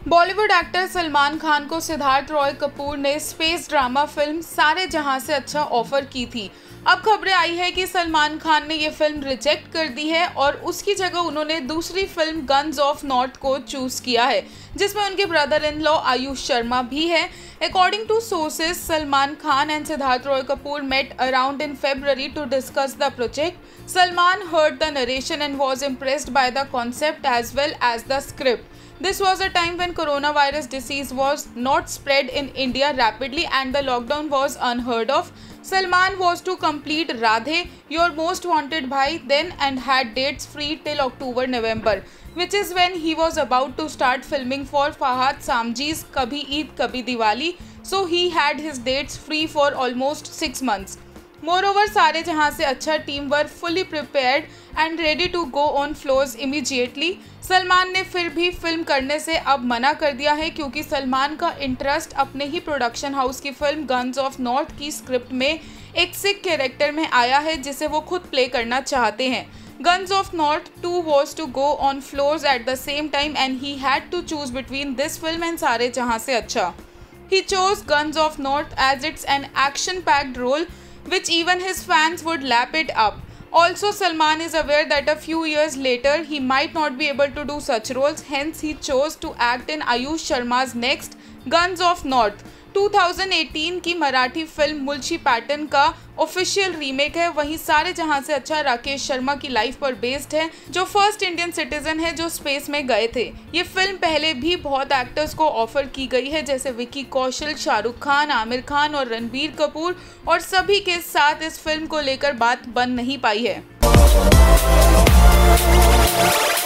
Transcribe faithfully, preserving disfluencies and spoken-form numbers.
Bollywood actor Salman Khan को सिद्धार्थ रॉय कपूर ने space drama film सारे जहां से अच्छा ऑफर की थी। अब खबरें आई है कि सलमान खान ने ये फिल्म रिजेक्ट कर दी है और उसकी जगह उन्होंने दूसरी फिल्म गन्स ऑफ नॉर्थ को चूज किया है, जिसमें उनके brother in law Ayush Sharma भी है। According to sources, Salman Khan and Siddharth Roy Kapoor met around in February to discuss the project. Salman heard the narration and was impressed by the concept as well as the script. This was a time when coronavirus disease was not spread in India rapidly and the lockdown was unheard of. Salman was to complete Radhe, Your Most Wanted Bhai then and had dates free till October November, which is when he was about to start filming for Fahad Samji's Kabhi Eid Kabhi Diwali, so he had his dates free for almost six months. Moreover, सारे Jahan Se Accha team were fully prepared and ready to go on floors immediately. Salman ने फिर भी film करने से अब मना कर दिया है क्योंकि सलमान का इंटरेस्ट अपने ही प्रोडक्शन हाउस की फिल्म गन्स ऑफ नॉर्थ की स्क्रिप्ट में एक सिख कैरेक्टर में आया है जिसे वो खुद प्ले करना चाहते हैं। Guns of North two was to go on floors at the same time and he had to choose between this film and सारे जहां से अच्छा. He chose Guns of North as it's an action-packed role which even his fans would lap it up. Also, Salman is aware that a few years later he might not be able to do such roles, hence he chose to act in Ayush Sharma's next Guns of North. दो हज़ार अठारह की Marathi film Mulshi pattern का official remake है। वहीं सारे जहां से अच्छा राकेश शर्मा की लाइफ पर बेस्ड है, जो फर्स्ट इंडियन सिटीजन है जो स्पेस में गए थे। ये फिल्म पहले भी बहुत एक्टर्स को ऑफर की गई है, जैसे विकी कौशल, शाहरुख खान, आमिर खान और रणबीर कपूर, और सभी के साथ इस फिल्म को लेकर बात बन नहीं पाई है।